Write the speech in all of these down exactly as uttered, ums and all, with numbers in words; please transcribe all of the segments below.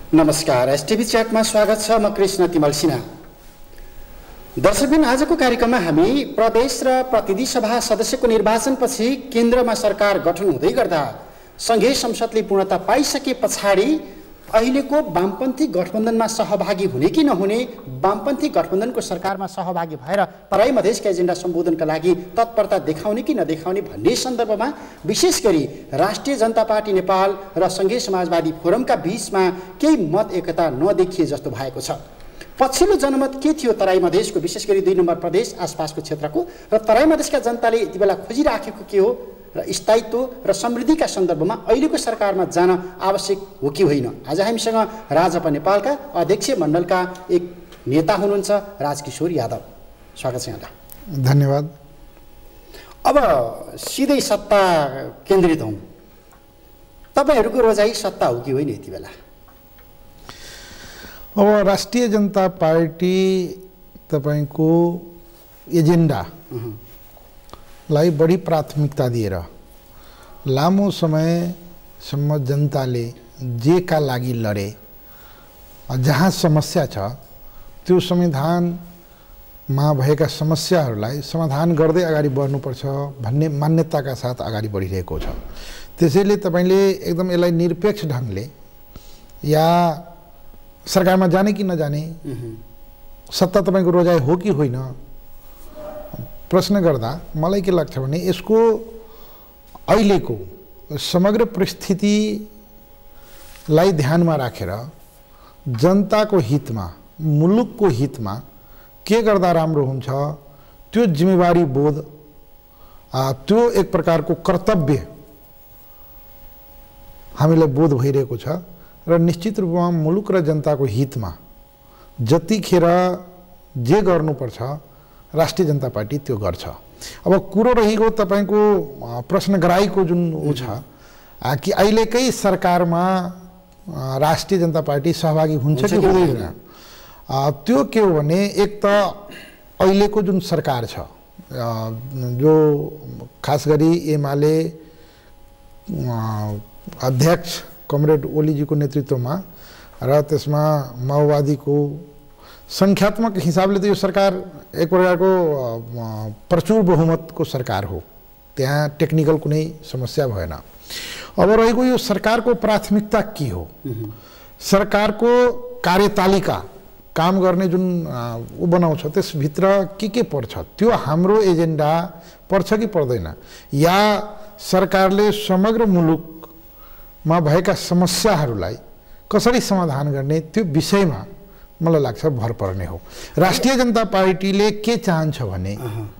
नमस्कार, एसटीभी च्याटमा स्वागत छ। म कृष्ण तिमल सिन्हा। दर्शकबिन, आजको कार्यक्रममा हामी प्रदेश र प्रतिनिधि सभा सदस्यको निर्वाचनपछि केन्द्रमा सरकार गठन हुँदै गर्दा संघीय संसदले पूर्णता पाइसके पछाडि अहिलेको वामपन्थी गठबन्धनमा सहभागी हुने कि नहुने, वामपन्थी गठबन्धनको सरकारमा सहभागी भएर तराई मधेसका एजेन्डा सम्बोधनका लागि तत्परता देखाउने कि नदेखाउने भन्ने सन्दर्भमा विशेष गरी राष्ट्रिय जनता पार्टी नेपाल र संघीय समाजवादी फोरमका बीचमा केही मत एकता नदेखिए जस्तो भएको छ। पछिल्लो जनमत के थियो तराई मधेसको, विशेष गरी दुई नम्बर प्रदेश आसपासको क्षेत्रको, र तराई मधेसका जनताले यति बेला खोजिराखेको के हो र स्थायित्व र समृद्धिका सन्दर्भमा अहिलेको सरकारमा जान आवश्यक हो कि होइन। आज हामीसँग राजपा नेपालका अध्यक्ष मण्डलका एक नेता हुनुहुन्छ राज किशोर यादव। स्वागत छ यहाँलाई। धन्यवाद। अब सिधै सत्ता केन्द्रित हौँ। तपाईँहरूको रोजाइ सत्ता हो कि होइन यति बेला? अब राष्ट्रिय जनता पार्टी तपाईको एजेन्डा लाई बढी प्राथमिकता दिएर लामो समयसम्म जनताले जे का लागि लडे, जहाँ समस्या छ त्यो संविधानमा भएका समस्याहरूलाई समाधान गर्दै अगाडि बढ्नुपर्छ भन्ने मान्यताका साथ अगाडि बढिरहेको छ। त्यसैले तपाईले एकदम यसलाई निरपेक्ष ढङ्गले या सरकारमा जाने कि नजाने, सत्ता तपाईको रोजाइ हो कि होइन प्रश्न गर्दा मलाई के लाग्छ भने यसको अहिलेको समग्र परिस्थितिलाई ध्यानमा राखेर जनताको हितमा, मुलुकको हितमा के गर्दा राम्रो हुन्छ त्यो जिम्मेवारी बोध, त्यो एक प्रकारको कर्तव्य हामीलाई बोध भइरहेको छ र निश्चित रूपमा मुलुक र जनताको हितमा जतिखेर जे गर्नुपर्छ राष्ट्रिय जनता पार्टी त्यो गर्छ। अब कुरो रहेको तपाईको प्रश्न गराइको जुन उ छ कि अहिलेकै सरकारमा राष्ट्रिय जनता पार्टी सहभागी हुन्छ कि हुँदैन, त्यो के हो भने एक त अहिलेको जुन सरकार छ जो खास गरी एमाले अध्यक्ष कमरेड ओलीजीको नेतृत्वमा र त्यसमा माओवादीको संख्यात्मक हिसाबले त यो सरकार एक प्रकारको प्रचुर बहुमतको सरकार हो, त्यहाँ टेक्निकल कुनै समस्या भएन। अब रहेको यो सरकारको प्राथमिकता के हो, सरकारको कार्यतालिका काम गर्ने जुन उ बनाउँछ त्यसभित्र के के पर्छ, त्यो हाम्रो एजेन्डा पर्छ कि पर्दैन, या सरकारले समग्र मुलुकमा भएका समस्याहरूलाई कसरी समाधान गर्ने त्यो विषयमा मलाई लाग्छ भर पर्ने हो। राष्ट्रिय जनता पार्टीले के चाहन्छ भने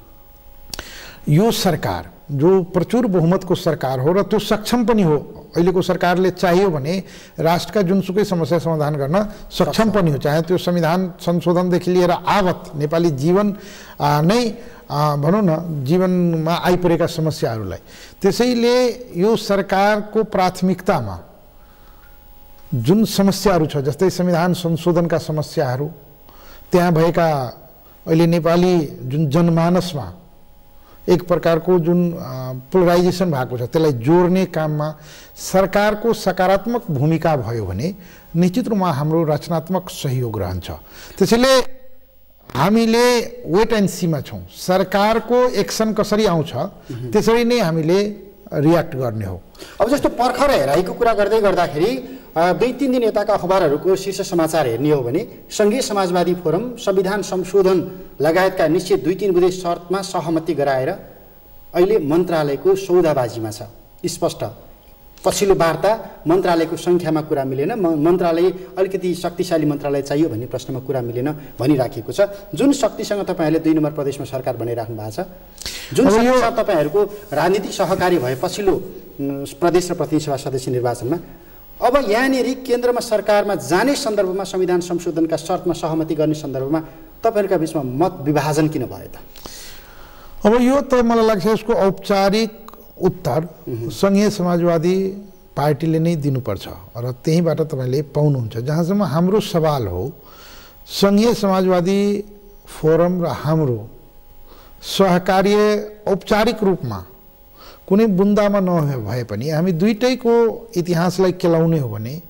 यो सरकार जो प्रचुर बहुमतको सरकार हो र त्यो सक्षम पनि हो, अहिलेको सरकारले चाहियो भने राष्ट्रका जुनसुकै समस्या समाधान गर्न सक्षम पनि हो, चाहे त्यो संविधान संशोधनदेखि लिएर आवत नेपाली जीवन नै भनौँ न जीवनमा आइपरेका समस्याहरूलाई। त्यसैले यो सरकारको प्राथमिकतामा जुन समस्याहरू छ जस्तै संविधान संशोधनका समस्याहरू, त्यहाँ भएका अहिले नेपाली जुन जनमानसमा एक प्रकारको जुन पोलराइजेसन भएको छ त्यसलाई जोड्ने काममा सरकारको सकारात्मक भूमिका भयो भने निश्चित रूपमा हाम्रो रचनात्मक सहयोग रहन्छ। त्यसैले हामीले वेट एन्ड सीमा छौँ, सरकारको एक्सन कसरी आउँछ त्यसरी नै हामीले रियाक्ट गर्ने हो। अब जस्तो भर्खर हेराइको कुरा गर्दै गर्दाखेरि दुई तीन दिन यताका अखबारहरूको शीर्ष समाचार हेर्ने हो भने संघीय समाजवादी फोरम संविधान संशोधन लगायतका निश्चित दुई तीन बुँदे शर्तमा सहमति गराएर अहिले मन्त्रालयको सौदाबाजीमा छ। स्पष्ट पछिल्लो वार्ता मन्त्रालयको सङ्ख्यामा कुरा मिलेन, मन्त्रालय अलिकति शक्तिशाली मन्त्रालय चाहियो भन्ने प्रश्नमा कुरा मिलेन भनिराखेको छ। जुन शक्तिसँग तपाईँहरूले दुई नम्बर प्रदेशमा सरकार बनाइराख्नु भएको छ, जुन शक्तिसँग तपाईँहरूको राजनीतिक सहकारी भए पछिल्लो प्रदेश र प्रतिनिधि सभा सदस्य निर्वाचनमा, अब यहाँनिर केन्द्रमा सरकारमा जाने सन्दर्भमा संविधान संशोधनका शर्तमा सहमति गर्ने सन्दर्भमा तपाईँहरूका बिचमा मत विभाजन किन भयो त? अब यो त मलाई लाग्छ यसको औपचारिक उत्तर संघीय समाजवादी पार्टीले नै दिनुपर्छ र त्यहीबाट तपाईँले पाउनुहुन्छ। जहाँसम्म हाम्रो सवाल हो, संघीय समाजवादी फोरम र हाम्रो सहकार्य औपचारिक रूपमा कुनै बुन्दामा नभए पनि हामी दुईटैको इतिहासलाई केलाउने हो भने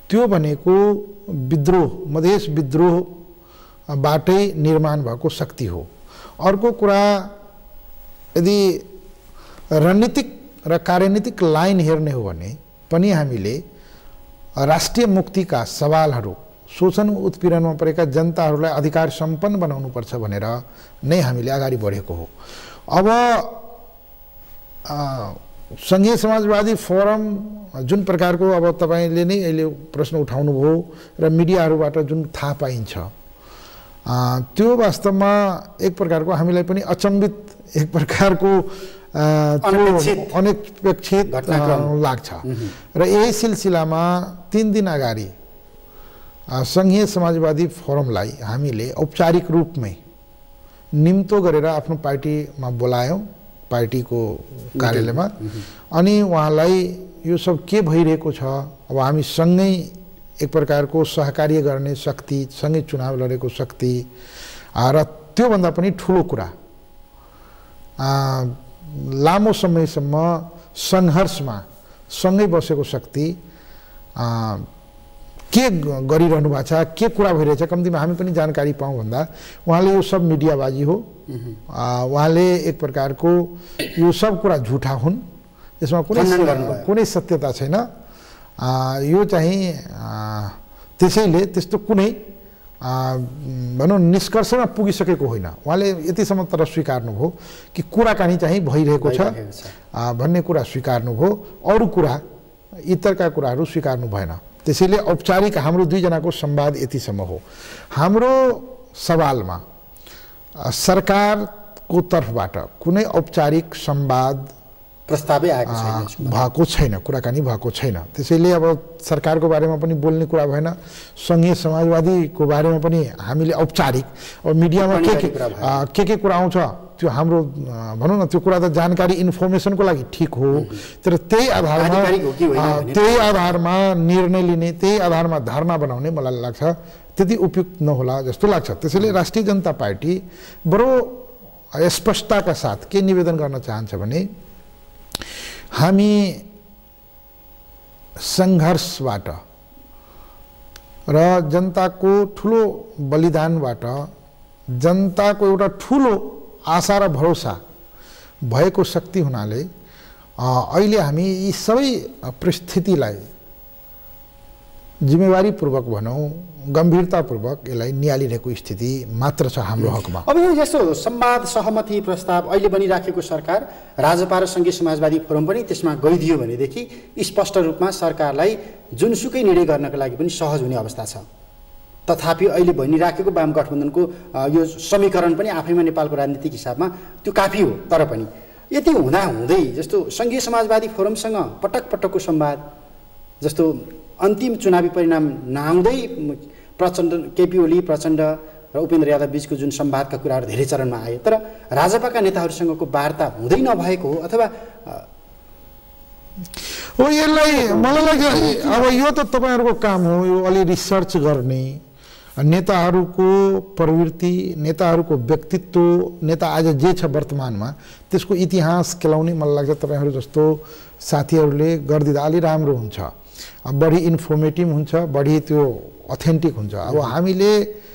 त्यो भनेको विद्रोह मधेस विद्रोहबाटै निर्माण भएको शक्ति हो। अर्को कुरा यदि रणनीतिक र कार्यनीतिक लाइन हेर्ने हो भने पनि हामीले राष्ट्रिय मुक्तिका सवालहरू शोषण उत्पीडनमा परेका जनताहरूलाई अधिकार सम्पन्न बनाउनुपर्छ भनेर नै हामीले अगाडि बढेको हो। अब संघीय समाजवादी फोरम जुन प्रकारको अब तपाईले नै अहिले प्रश्न उठाउनु भयो र मिडियाहरूबाट जुन थाहा पाइन्छ त्यो वास्तवमा एक प्रकारको हामीलाई पनि अचम्बित एक प्रकारको अनपेक्षित लाग्छ र यही सिलसिलामा तीन दिन अगाडि संघीय समाजवादी फोरमलाई हामीले औपचारिक रूपमै निम्तो गरेर आफ्नो पार्टीमा बोलायौं, पार्टीको कार्यालयमा। अनि उहाँलाई यो सब के भइरहेको छ, अब हामी सँगै एक प्रकारको सहकार्य गर्ने शक्ति, सँगै चुनाव लडेको शक्ति र त्योभन्दा पनि ठुलो कुरा लामो समयसम्म सङ्घर्षमा सँगै बसेको शक्ति के गरिरहनु भएको छ, के कुरा भइरहेछ, कम्तीमा हामी पनि जानकारी पाऊँ भन्दा उहाँले यो सब मिडियाबाजी हो, उहाँले एक प्रकारको यो सब कुरा झुठा हुन्, यसमा कुनै कुनै सत्यता छैन, यो चाहिँ त्यसैले त्यस्तो कुनै भनौँ निष्कर्षमा पुगिसकेको होइन। उहाँले यतिसम्म तर स्वीकार्नुभयो कि कुराकानी चाहिँ भइरहेको छ भन्ने कुरा स्वीकार्नुभयो, अरू कुरा इतरका कुराहरू स्वीकार्नु भएन। त्यसैले औपचारिक हाम्रो दुईजनाको संवाद यतिसम्म हो। हाम्रो सवालमा सरकारको तर्फबाट कुनै औपचारिक संवाद प्रस्तावै आएको छैन, भएको छैन, कुराकानी भएको छैन। त्यसैले अब सरकारको बारेमा पनि बोल्ने कुरा भएन, संघीय समाजवादीको बारेमा पनि हामीले औपचारिक अब मिडियामा के के के के कुरा आउँछ त्यो हाम्रो भनौँ न त्यो कुरा त जानकारी इन्फर्मेसनको लागि ठिक हो, तर त्यही आधारमा त्यही आधारमा निर्णय लिने, त्यही आधारमा धारणा बनाउने मलाई लाग्छ त्यति उपयुक्त नहोला जस्तो लाग्छ। त्यसैले राष्ट्रिय जनता पार्टी बडो स्पष्टताका साथ के निवेदन गर्न चाहन्छ भने हामी सङ्घर्षबाट र जनताको ठुलो बलिदानबाट जनताको एउटा ठुलो आशा र भरोसा भएको शक्ति हुनाले अहिले हामी यी सबै परिस्थितिलाई जिम्मेवारीपूर्वक भनौँ, गम्भीरतापूर्वक यसलाई निहालिरहेको स्थिति मात्र छ हाम्रो हकमा। अब यो यस्तो संवाद सहमति प्रस्ताव अहिले बनिराखेको सरकार, राजपा र संघीय समाजवादी फोरम पनि त्यसमा गइदियो भनेदेखि स्पष्ट रूपमा सरकारलाई जुनसुकै निर्णय गर्नका लागि पनि सहज हुने अवस्था छ। तथापि अहिले बनिराखेको वाम गठबन्धनको यो समीकरण पनि आफैमा नेपालको राजनीतिक हिसाबमा त्यो काफी हो। तर पनि यति हुँदा हुँदै जस्तो संघीय समाजवादी फोरमसँग पटक पटकको संवाद, जस्तो अन्तिम चुनावी परिणाम नआउँदै प्रचण्ड केपी ओली प्रचण्ड र उपेन्द्र यादव बीचको जुन संवादका कुराहरू धेरै चरणमा आए, तर राजपाका नेताहरूसँगको वार्ता हुँदै नभएको हो अथवा हो यसलाई मलाई लाग्छ अब यो त तपाईँहरूको काम हो, यो अलि रिसर्च गर्ने, नेताहरूको प्रवृत्ति, नेताहरूको व्यक्तित्व, नेता आज जे छ वर्तमानमा त्यसको इतिहास केलाउने मलाई लाग्छ तपाईँहरू जस्तो साथीहरूले गरिदिँदा अलि राम्रो हुन्छ, बढी इन्फर्मेटिभ हुन्छ, बढी त्यो अथेन्टिक हुन्छ। अब हामीले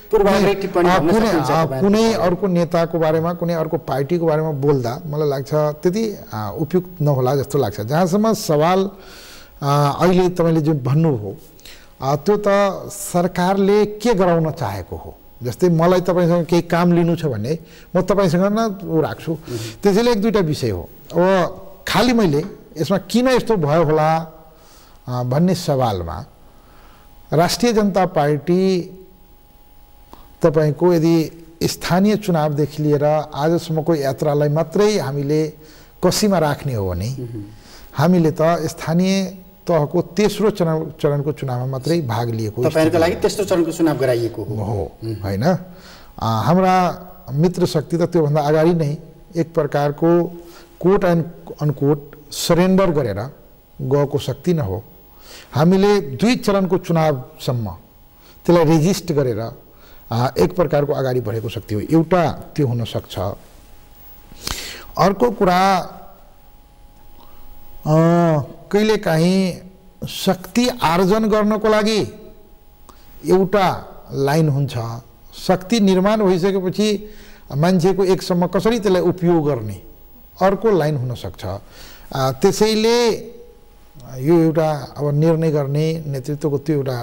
कुनै अर्को नेताको बारेमा, कुनै अर्को पार्टीको बारेमा बोल्दा मलाई लाग्छ त्यति उपयुक्त नहोला जस्तो लाग्छ। जहाँसम्म सवाल अहिले तपाईँले जुन भन्नुभयो त्यो त सरकारले के गराउन चाहेको हो। जस्तै मलाई तपाईँसँग केही काम लिनु छ भने म तपाईँसँग न ऊ राख्छु, त्यसैले एक दुईवटा विषय हो। अब खालि मैले यसमा किन यस्तो भयो होला भन्ने सवालमा राष्ट्रिय जनता पार्टी तपाईको यदि स्थानीय चुनावदेखि लिएर आजसम्मको यात्रालाई मात्रै हामीले कसीमा राख्ने हो भने हामीले त स्थानीय तहको तेस्रो चरण चरणको चुनावमा मात्रै भाग लिएको, तपाईहरुको लागि तेस्रो चरणको चुनाव गराइएको हो हैन। हाम्रा मित्र शक्ति त त्योभन्दा अगाडि नै एक प्रकारको कोट एन्ड अनकोट सरेन्डर गरेर गएको शक्ति न हो। हामीले दुई चरणको चुनावसम्म त्यसलाई रेजिस्ट गरेर एक प्रकारको अगाडि बढेको शक्ति हो। एउटा त्यो हुन सक्छ। अर्को कुरा कहिलेकाहीँ शक्ति आर्जन गर्नको लागि एउटा लाइन हुन्छ, शक्ति निर्माण भइसकेपछि मान्छेको एकसम्म कसरी त्यसलाई उपयोग गर्ने अर्को लाइन हुन सक्छ। त्यसैले यो एउटा अब निर्णय गर्ने नेतृत्वको त्यो एउटा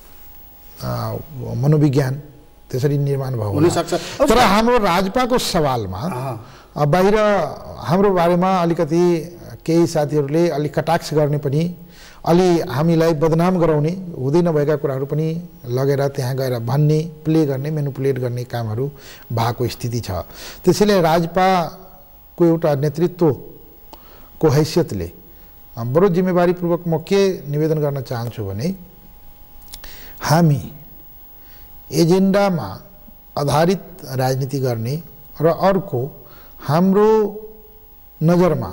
मनोविज्ञान त्यसरी निर्माण भयो हुन सक्छ। तर हाम्रो राजपाको सवालमा बाहिर हाम्रो बारेमा अलिकति केही साथीहरूले अलिक कटाक्ष गर्ने पनि, अलि हामीलाई बदनाम गराउने, हुँदै नभएका कुराहरू पनि लगेर त्यहाँ गएर भन्ने, प्ले गर्ने, मेनिपुलेट गर्ने कामहरू भएको स्थिति छ। त्यसैले राजपाको एउटा नेतृत्वको हैसियतले बडो जिम्मेवारीपूर्वक म के निवेदन गर्न चाहन्छु भने हामी एजेन्डामा आधारित राजनीति गर्ने र अर्को हाम्रो नजरमा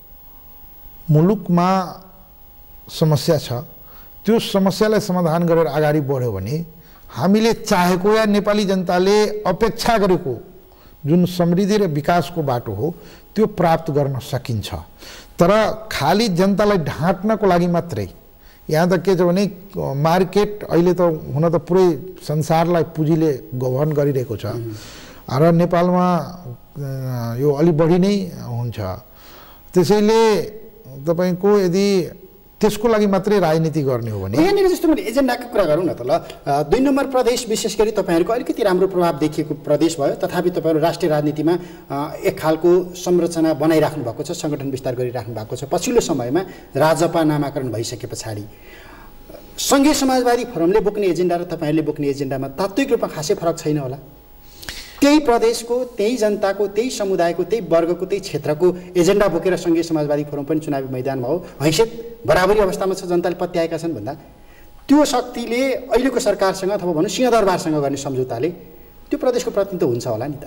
मुलुकमा समस्या छ, त्यो समस्यालाई समाधान गरेर अगाडि बढ्यो भने हामीले चाहेको या नेपाली जनताले अपेक्षा गरेको जुन समृद्धि र विकासको बाटो हो त्यो प्राप्त गर्न सकिन्छ। तर खाली जनतालाई ढाँट्नको लागि मात्रै, यहाँ त के छ भने मार्केट अहिले त हुन त पुरै संसारलाई पुँजीले गभर्न गरिरहेको छ र नेपालमा यो अलि बढी नै हुन्छ। त्यसैले तपाईको यदि त्यसको लागि मात्रै राजनीति गर्ने हो भने यहाँनिर जस्तो मैले एजेन्डाको कुरा गरौँ न त। ल दुई नम्बर प्रदेश विशेष गरी तपाईँहरूको अलिकति राम्रो प्रभाव देखिएको प्रदेश भयो, तथापि तपाईँहरू राष्ट्रिय राजनीतिमा एक खालको संरचना बनाइराख्नु भएको छ, सङ्गठन विस्तार गरिराख्नु भएको छ। पछिल्लो समयमा राजपा नामाकरण भइसके पछाडि सङ्घीय समाजवादी फोरमले बोक्ने एजेन्डा र तपाईँहरूले बोक्ने एजेन्डामा तात्विक रूपमा खासै फरक छैन होला। त्यही प्रदेशको, त्यही जनताको, त्यही समुदायको, त्यही वर्गको, त्यही क्षेत्रको एजेन्डा बोकेर सङ्घीय समाजवादी फोरम पनि चुनावी मैदानमा हो, हैसियत बराबरी अवस्थामा छ, जनताले पत्याएका छन् भन्दा त्यो शक्तिले अहिलेको सरकारसँग अथवा भनौँ सिंहदरबारसँग गर्ने सम्झौताले त्यो प्रदेशको प्रतिनिधित्व हुन्छ होला नि त।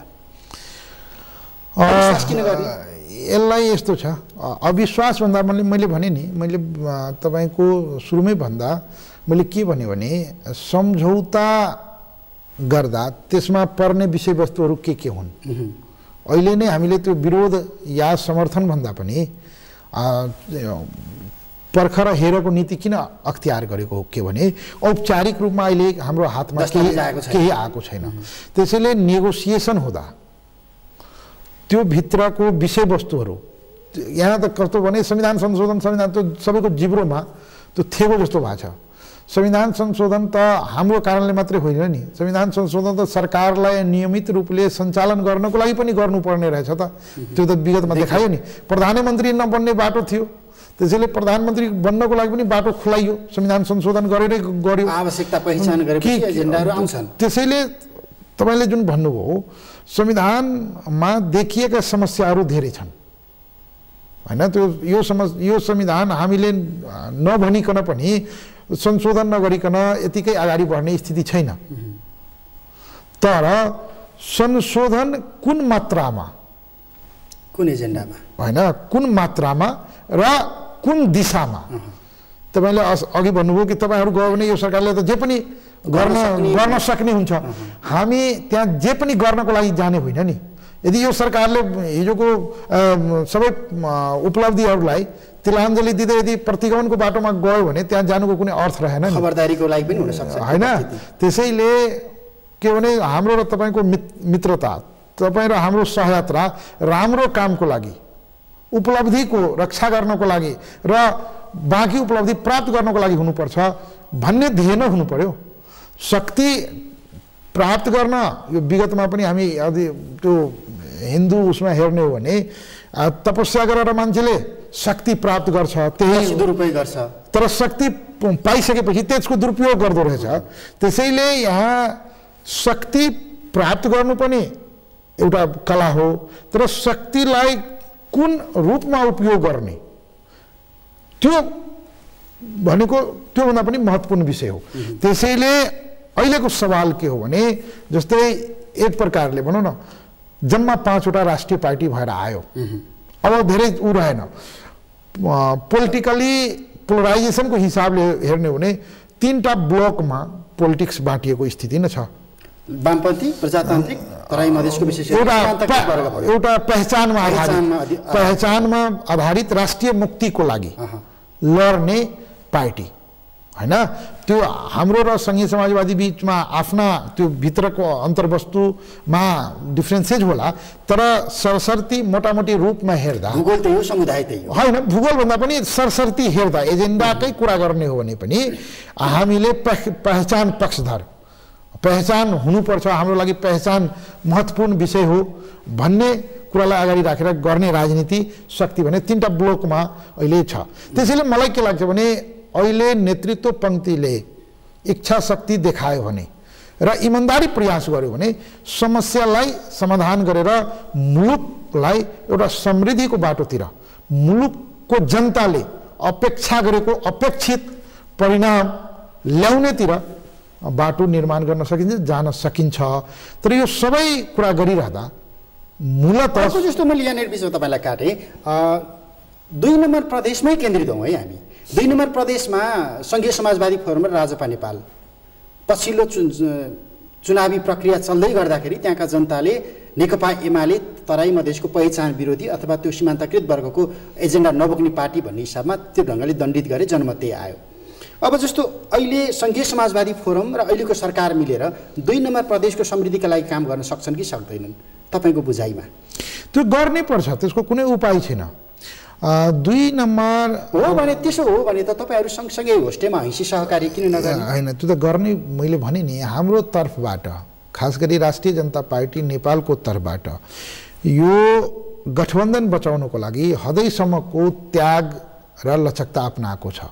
यसलाई यस्तो छ, अविश्वास भन्दा मैले मैले भने नि, मैले तपाईँको सुरुमै भन्दा मैले के भने भने सम्झौता गर्दा त्यसमा पर्ने विषयवस्तुहरू के के हुन्। अहिले नै हामीले त्यो विरोध या समर्थन भन्दा पनि पर्ख र हेरको नीति किन अख्तियार गरेको हो के भने औपचारिक रूपमा अहिले हाम्रो हातमा केही आएको छैन। त्यसैले नेगोसिएसन हुँदा त्यो भित्रको विषयवस्तुहरू, यहाँ त कस्तो भने संविधान संशोधन संविधान त सबैको जिब्रोमा त्यो थेगो जस्तो भएको छ। संविधान संशोधन त हाम्रो कारणले मात्रै होइन नि, संविधान संशोधन त सरकारलाई नियमित रूपले सञ्चालन गर्नको लागि पनि गर्नुपर्ने रहेछ त। त्यो त विगतमा देखायो नि, प्रधानमन्त्री नबन्ने बाटो थियो, त्यसैले प्रधानमन्त्री बन्नको लागि पनि बाटो खुलाइयो, संविधान संशोधन गरेरै गर्यो, आवश्यकता पहिचान गरेपछि एजेन्डाहरू आउँछन्। त्यसैले तपाईँले जुन भन्नुभयो संविधानमा देखिएका समस्याहरू धेरै छन् होइन। त्यो यो समस्या यो संविधान हामीले नभनिकन पनि संशोधन नगरिकन यतिकै अगाडि बढ्ने स्थिति छैन। तर संशोधन कुन मात्रामा, कुन एजेन्डामा होइन, कुन मात्रामा र कुन दिशामा। तपाईँले अघि भन्नुभयो कि तपाईँहरू गयो भने यो सरकारले त जे पनि गर्न गर्न सक्ने हुन्छ। हामी त्यहाँ जे पनि गर्नको लागि जाने होइन नि। यदि यो सरकारले हिजोको सबै उपलब्धिहरूलाई तिलाञ्जली दिँदै यदि प्रतिगमनको बाटोमा गयो भने त्यहाँ जानुको कुनै अर्थ रहेन नि, खबरदारीको लागि पनि हुन सक्छ होइन। त्यसैले के भने हाम्रो र तपाईँको मित्रता, तपाईँ र हाम्रो सहयात्रा राम्रो कामको लागि, उपलब्धिको रक्षा गर्नको लागि र बाँकी उपलब्धि प्राप्त गर्नको लागि हुनुपर्छ भन्ने ध्येय नै हुनु पर्यो। शक्ति प्राप्त गर्न यो विगतमा पनि हामी यदि त्यो हिन्दू उसमा हेर्ने हो भने तपस्या गरेर मान्छेले शक्ति प्राप्त गर्छ, त्यही दुरुपयोग गर्छ, तर शक्ति पाइसकेपछि त्यसको दुरुपयोग गर्दो रहेछ। त्यसैले यहाँ शक्ति प्राप्त गर्नु पनि एउटा कला हो, तर शक्तिलाई कुन रूपमा उपयोग गर्ने त्यो भनेको त्योभन्दा पनि महत्त्वपूर्ण विषय हो। त्यसैले अहिलेको सवाल के हो भने जस्तै एक प्रकारले भनौँ न जम्मा पाँचवटा राष्ट्रिय पार्टी भएर आयो, अब धेरै ऊ रहेन। पोलिटिकली पोलराइजेसनको हिसाबले हेर्ने हो भने तीनटा ब्लकमा पोलिटिक्स बाँटिएको स्थिति नै छ। वामपन्थी, प्रजातान्त्रिक, तराई मधेसको विशेष एउटा एउटा पहिचानमा आधारित पहिचानमा आधारित राष्ट्रिय मुक्तिको लागि लड्ने पार्टी हैन त्यो हाम्रो र संघीय समाजवादी बीचमा आफ्ना त्यो भित्रको अन्तर्वस्तुमा डिफ्रेन्सेस होला तर सरसर्ती मोटामोटी रूपमा हेर्दा भूगोल त यो समुदाय त्यही हो हैन भूगोल भन्दा पनि सरसर्ती हेर्दा एजेन्डाकै कुरा गर्ने हो भने पनि हामीले पहिचान पक्षधर पहिचान हुनुपर्छ हाम्रो लागि पहिचान महत्त्वपूर्ण विषय हो भन्ने कुरालाई अगाडि राखेर गर्ने राजनीति शक्ति भने तीनटा ब्लकमा अहिले छ त्यसैले मलाई के लाग्छ भने अहिले नेतृत्व पंक्तिले इच्छा शक्ति देखायो भने र इमानदारी प्रयास गर्यो भने समस्यालाई समाधान गरेर मुलुकलाई एउटा समृद्धिको बाटोतिर मुलुकको जनताले अपेक्षा गरेको अपेक्षित परिणाम ल्याउनेतिर बाटो निर्माण गर्न सकिन्छ जान सकिन्छ तर यो सबै कुरा गरिरहँदा मूलत जस्तो मैले यहाँनिर बिचमा तपाईँलाई काटेँ दुई नम्बर प्रदेशमै केन्द्रित हौँ है हामी दुई नम्बर प्रदेशमा संघीय समाजवादी फोरम र राजपा नेपाल पछिल्लो चु चुनावी प्रक्रिया चल्दै गर्दाखेरि त्यहाँका जनताले नेकपा एमाले तराई मधेसको पहिचान विरोधी अथवा त्यो सीमान्तकृत वर्गको एजेन्डा नबोक्ने पार्टी भन्ने हिसाबमा त्यो ढङ्गले दण्डित गरे जनमत त्यही आयो अब जस्तो अहिले संघीय समाजवादी फोरम र अहिलेको सरकार मिलेर दुई नम्बर प्रदेशको समृद्धिका लागि काम गर्न सक्छन् कि सक्दैनन् तपाईँको बुझाइमा त्यो गर्नै पर्छ त्यसको कुनै उपाय छैन दुई नम्बर हो भने त्यसो हो भने त तपाईँहरू सँगसँगै होस्टेमा हैसी सहकारी किन नगर्ने हैन त्यो त गर्ने मैले भने नि हाम्रो तर्फबाट खास गरी राष्ट्रिय जनता पार्टी नेपालको तर्फबाट यो गठबन्धन बचाउनको लागि हदैसम्मको त्याग र लचकता अपनाएको छ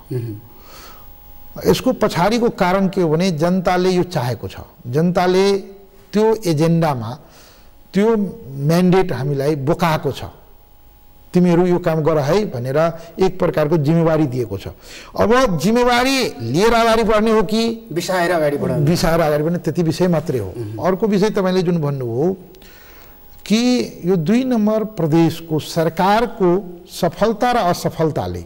यसको पछाडिको कारण के हो भने जनताले यो चाहेको छ जनताले त्यो एजेन्डामा त्यो म्यान्डेट हामीलाई बोकाएको छ तिमीहरू यो काम गर है भनेर एक प्रकारको जिम्मेवारी दिएको छ अब जिम्मेवारी लिएर अगाडि बढ्ने हो कि बिसाएर अगाडि बढ्ने बिसाएर अगाडि बढ्ने त्यति विषय मात्रै हो अर्को विषय तपाईँले जुन भन्नुभयो कि यो दुई नम्बर प्रदेशको सरकारको सफलता र असफलताले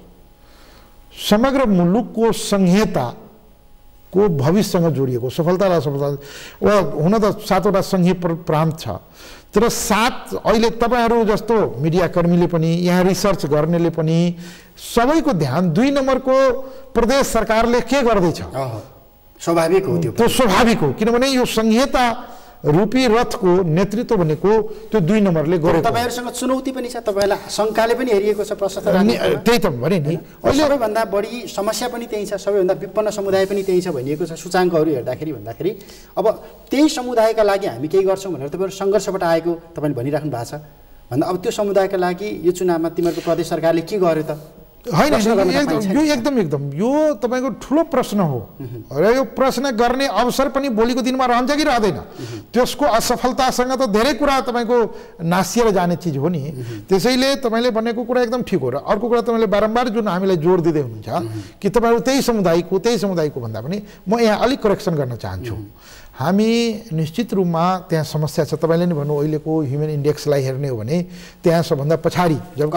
समग्र मुलुकको संहिताको भविष्यसँग जोडिएको सफलता र असफलता वा हुन त सातवटा संघीय प्रान्त छ तर सात अहिले तपाईहरु जस्तो मिडियाकर्मीले पनि यहाँ रिसर्च गर्नेले पनि सबैको ध्यान दुई नम्बरको प्रदेश सरकारले के गर्दैछ स्वाभाविक हो त्यो त्यो स्वाभाविक हो किनभने यो संहिता रूपी रथको नेतृत्व भनेको त्यो दुई नम्बरले गरेको तपाईहरुसँग चुनौती पनि छ तपाईलाई शंकाले पनि हेरिएको छ प्रशस्त त्यही त भने नि अहिले सबैभन्दा बढी समस्या पनि त्यही छ सबैभन्दा विपन्न समुदाय पनि त्यही छ भनिएको छ सूचाङ्कहरु हेर्दाखेरि भन्दाखेरि अब त्यही समुदायका लागि हामी केही गर्छौं भनेर तपाईहरु संघर्षबाट आएको तपाईले भनिराख्नु भएको छ भन्दा अब त्यो समुदायका लागि यो चुनावमा तिमीहरुको प्रदेश सरकारले के गर्यो त हैन यो एकदम एकदम यो तपाईको ठूलो प्रश्न हो र यो प्रश्न गर्ने अवसर पनि भोलिको दिनमा रहन्छ कि रहदैन त्यसको असफलतासँग त धेरै कुरा तपाईको नासिएर जाने चीज हो नि त्यसैले तपाईले भनेको कुरा एकदम ठीक हो र अर्को कुरा तपाईले बारम्बार जुन हामीलाई जोड दिदै हुनुहुन्छ कि तपाईहरु त्यही समुदायको त्यही समुदायको भन्दा पनि म यहाँ अलिक करेक्सन गर्न चाहन्छु हामी निश्चित रूपमा त्यहाँ समस्या छ तपाईले नि भन्नु अहिलेको ह्युमन इन्डेक्सलाई हेर्ने हो भने त्यहाँ सबभन्दा पछाडी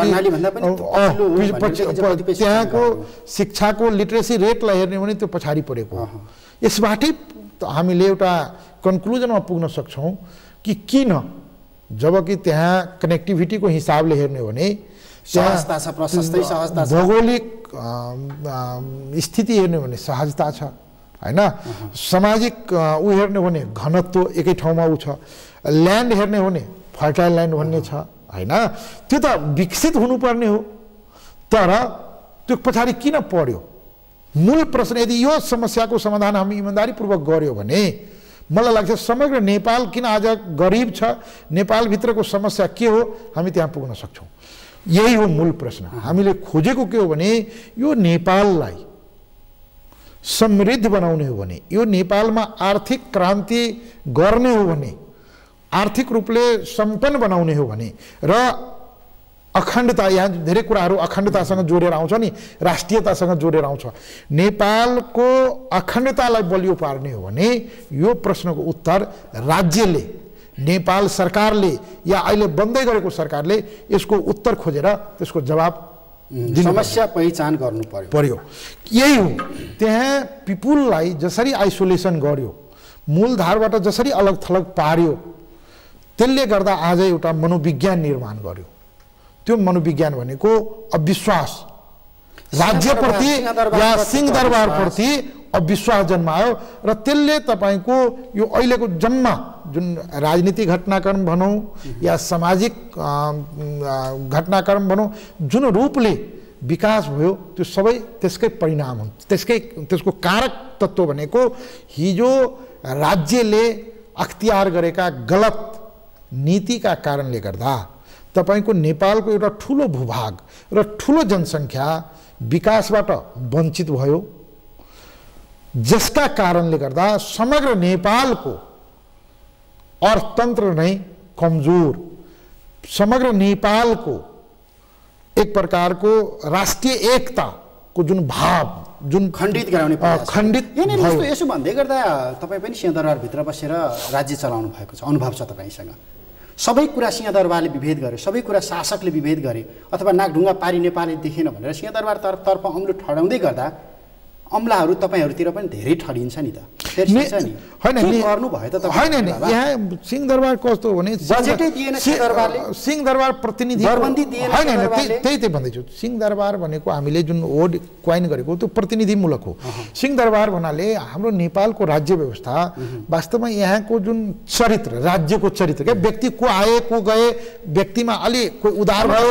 जबकि त्यहाँको शिक्षाको लिटरेसी रेटलाई हेर्ने हो भने त्यो पछाडी परेको हो यसबाटै हामीले एउटा कन्क्लुजनमा पुग्न सक्छौं कि किन जबकि त्यहाँ कनेक्टिभिटीको हिसाबले हेर्ने हो भने सहजता छ प्रशस्तै सहजता छ भौगोलिक स्थिति हेर्ने हो भने सहजता छ हैन सामाजिक उ हेर्ने हो भने घनत्व एकै ठाउँमा उ छ ल्यान्ड हेर्ने हो भने फर्टाइल ल्यान्ड भन्ने छ हैन त्यो त विकसित हुनुपर्ने हो तर त्यो पछाडी किन पर्यो मूल प्रश्न यदि यो समस्याको समाधान हामी इमानदारीपूर्वक गर्यो भने मलाई लाग्छ समग्र नेपाल किन आज गरिब छ नेपाल भित्रको समस्या के हो हामी त्यहाँ पुग्न सक्छौं यही हो मूल प्रश्न हामीले खोजेको के हो भने यो नेपाललाई समृद्ध बनाउने हो भने यो नेपालमा आर्थिक क्रान्ति गर्ने हो भने आर्थिक रूपले सम्पन्न बनाउने हो भने र अखण्डता यहाँ धेरै कुराहरू अखण्डतासँग जोडेर आउँछ नि राष्ट्रियतासँग जोडेर आउँछ नेपालको अखण्डतालाई बलियो पार्ने हो भने यो प्रश्नको उत्तर राज्यले नेपाल सरकारले या अहिले बन्दै गरेको सरकारले यसको उत्तर खोजेर त्यसको जवाब समस्या पहिचान गर्नु पर्यो पर्यो यही हो त्यहाँ पिपुललाई जसरी आइसोलेसन गर्यो मूलधारबाट जसरी अलग थलग पार्यो त्यसले गर्दा आज एउटा मनोविज्ञान निर्माण गर्यो त्यो मनोविज्ञान भनेको अविश्वास राज्यप्रति या सिंहदरबारप्रति अविश्वास जन्मायो र त्यसले तपाईको यो अहिलेको जम्मा जुन राजनीतिक घटनाक्रम भनौँ या सामाजिक घटनाक्रम भनौँ जुन रूपले विकास भयो त्यो सबै त्यसकै परिणाम हो। त्यसकै त्यसको कारक तत्त्व भनेको हिजो राज्यले अख्तियार गरेका गलत नीतिका कारणले गर्दा तपाईको नेपालको एउटा ठुलो भूभाग र ठुलो जनसङ्ख्या विकासबाट वञ्चित भयो, जसका कारणले गर्दा समग्र नेपालको अर्थतन्त्र नै कमजोर, समग्र नेपालको एक प्रकारको राष्ट्रिय एकताको जुन भाव जुन खण्डित गराउने प्रयास खण्डित भयो। यसो भन्दै गर्दा तपाईँ पनि सिंहदरबारभित्र बसेर राज्य चलाउनु भएको छ, अनुभव छ तपाईँसँग। सबै कुरा सिंहदरबारले विभेद गर्यो, सबै कुरा शासकले विभेद गरे अथवा नाकढुङ्गा पारी नेपालले देखेन भनेर सिंहदरबार तर्फ अम्लो ठडाउँदै गर्दा अम्लाहरू तपाईँहरूतिर पनि धेरै ठडिन्छ नि त। होइन यहाँ सिंहदरबार कस्तो हो भने सिंहदरबार प्रतिनिधि होइन त्यही त्यही भन्दैछु। सिंहदरबार भनेको हामीले जुन वर्ड क्वाइन गरेको त्यो प्रतिनिधिमूलक हो। सिंहदरबार भन्नाले हाम्रो नेपालको राज्य व्यवस्था वास्तवमा यहाँको जुन चरित्र राज्यको चरित्र क्या, व्यक्ति को आए को गए, व्यक्तिमा अलि कोही उदार भयो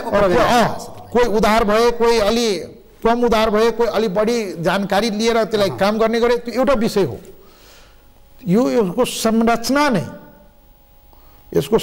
कोही उदार भए कोही अलि कम उदार भए कोही अलि बढी जानकारी लिएर त्यसलाई काम गर्ने गरे, त्यो एउटा विषय हो। यो यसको संरचना नै यसको